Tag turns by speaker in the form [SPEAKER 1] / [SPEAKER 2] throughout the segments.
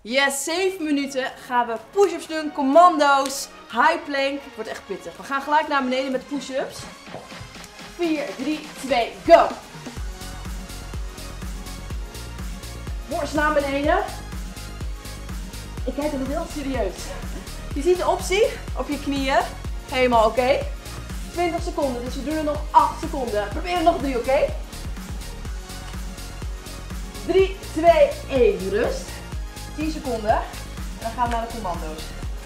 [SPEAKER 1] Yes, 7 minuten gaan we push-ups doen, commando's, high plank. Het wordt echt pittig. We gaan gelijk naar beneden met push-ups. 4, 3, 2, go! Borst naar beneden. Ik kijk het heel serieus. Je ziet de optie op je knieën. Helemaal oké. 20 seconden, dus we doen er nog 8 seconden. Probeer er nog 3, oké? 3, 2, 1, rust. 10 seconden. En dan gaan we naar de commando's.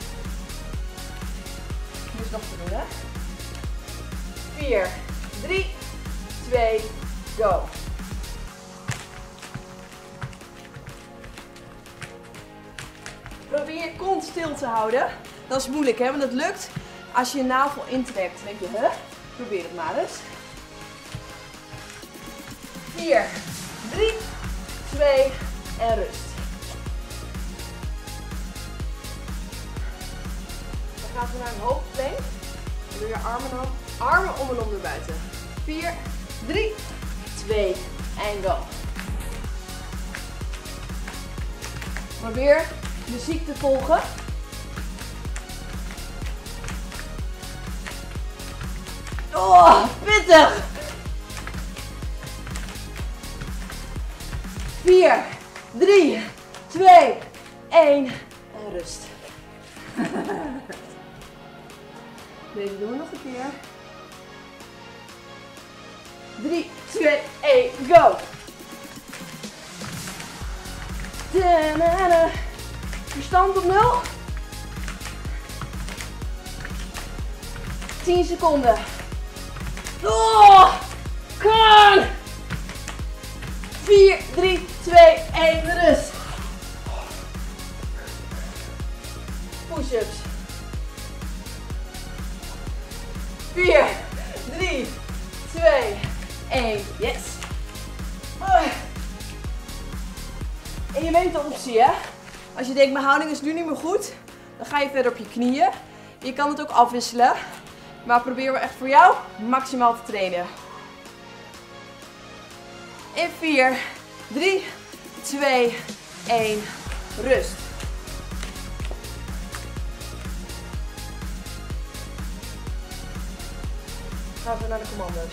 [SPEAKER 1] Nu is nog te doen, hè? 4, 3, 2, go. Probeer je kont stil te houden. Dat is moeilijk, hè? Want dat lukt als je je navel intrekt. Dan denk je, huh? Probeer het maar eens. 4, 3, 2 en rust. Dan gaan we naar een hoogteplank. Dan doe je armen om en om naar buiten. 4, 3, 2 en go. Probeer muziek te volgen. Oh, pittig! 4, 3, 2, 1 en rust. Deze doen we nog een keer. 3, 2, 1, go! Verstand op 0. 10 seconden. Oh, come on! 4, 3, 2, 1, rust. Push-ups. 4, 3, 2, 1, yes. En je weet de optie, hè? Als je denkt, mijn houding is nu niet meer goed, dan ga je verder op je knieën. Je kan het ook afwisselen, maar probeer wel echt voor jou maximaal te trainen. In 4, 3, 2, 1, rust. Gaan we naar de commando's.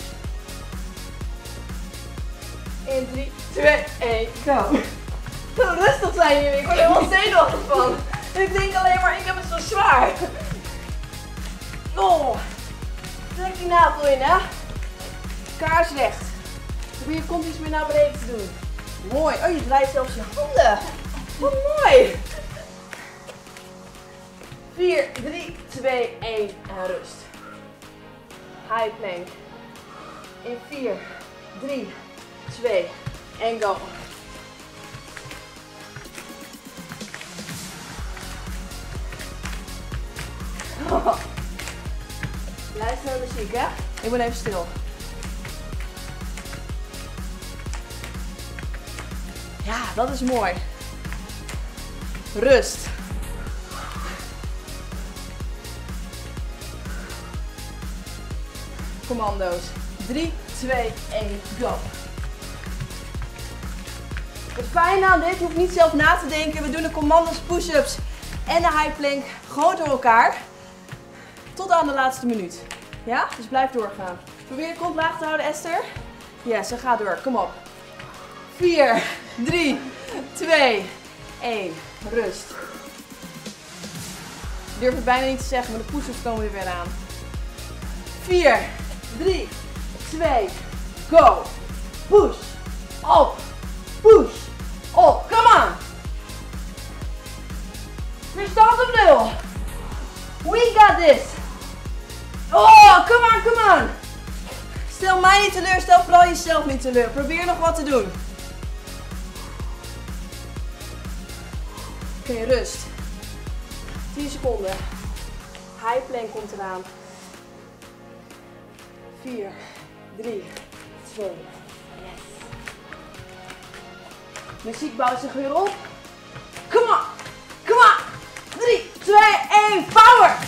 [SPEAKER 1] In 3, 2, 1, go. Zo rustig zijn jullie, ik word er helemaal zenuwachtig van. Ik denk alleen maar, ik heb het zo zwaar. Oh. Trek die navel in, hè. Kaarsrecht. Probeer je kont iets meer naar beneden te doen. Mooi. Oh, je draait zelfs je handen. Wat mooi. 4, 3, 2, 1 en rust. High plank. In 4, 3, 2 en go. Luister naar de muziek, hè? Ik ben even stil. Ja, dat is mooi. Rust. Commando's. 3, 2, 1, go. Het fijne aan dit, je hoeft niet zelf na te denken. We doen de commando's, push-ups en de high plank gewoon door elkaar. Tot aan de laatste minuut. Ja? Dus blijf doorgaan. Probeer je kont laag te houden, Esther. Yes, en ga door. Kom op. 4, 3, 2, 1. Rust. Ik durf het bijna niet te zeggen, maar de push-ups komen er weer aan. 4, 3, 2, go. Push. Op. Push. Op. Come on. Verstand op 0. We got this. Oh, come on, come on. Stel mij niet teleur, stel vooral jezelf niet teleur. Probeer nog wat te doen. Oké, rust. 10 seconden. High plank komt eraan. 4, 3, 2, yes. Muziek bouwt zich weer op. Come on, come on. 3, 2, 1, power.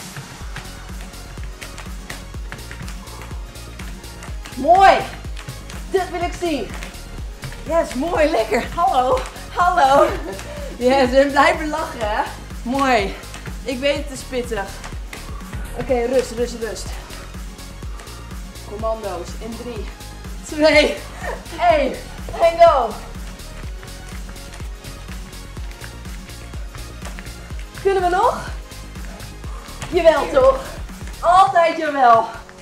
[SPEAKER 1] Mooi. Dit wil ik zien. Yes, mooi, lekker. Hallo, hallo. Yes, en blijven lachen, hè. Mooi. Ik weet het is pittig. Oké, rust, rust, rust. Commando's in 3, 2, 1. En go. Kunnen we nog? Jawel toch? Altijd jawel.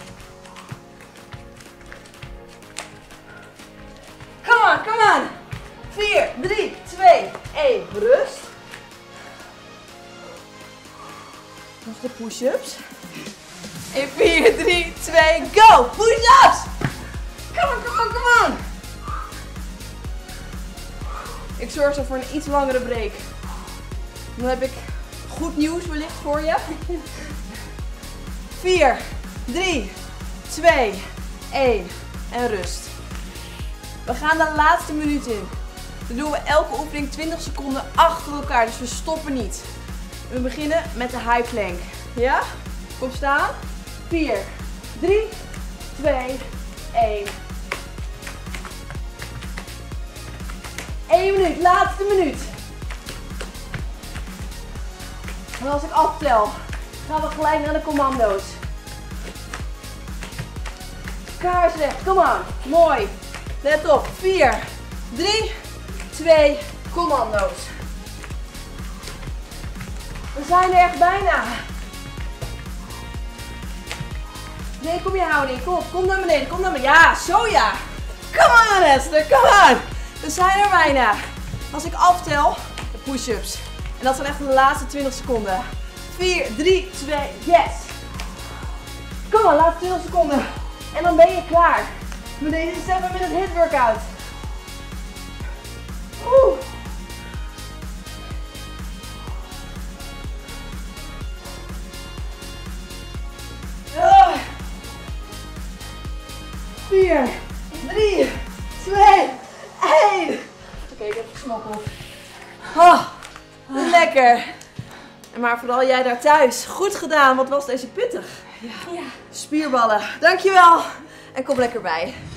[SPEAKER 1] Come on, come on. 4, 3, 2, 1. Rust. Nog de push-ups. In 4, 3, 2, go. Push-ups. Come on, come on, come on. Ik zorg zo voor een iets langere break. Dan heb ik goed nieuws wellicht voor je. 4, 3, 2, 1 en rust. We gaan de laatste minuut in. Dan doen we elke oefening 20 seconden achter elkaar, dus we stoppen niet. We beginnen met de high plank. Ja? Kom staan. 4, 3, 2, 1. 1 minuut, laatste minuut. En als ik aftel, gaan we gelijk naar de commando's. Kaarsrecht, kom aan. Mooi. Let op. 4, 3, 2, commando's. We zijn er echt bijna. Nee, kom je houding. Kom op, kom naar beneden. Kom naar beneden. Ja, zo ja. Come on Esther, come on. We zijn er bijna. Als ik aftel, de push-ups. En dat zijn echt de laatste 20 seconden. 4, 3, 2, yes. Kom maar, laatste 20 seconden. En dan ben je klaar. Met deze 7-minute hit workout. Oeh. Uh. 4, 3, 2, 1. Oké, ik heb gesmokkeld. Oh, lekker. Maar vooral jij daar thuis. Goed gedaan. Wat was deze pittig. Ja. Spierballen. Dankjewel. En kom lekker bij.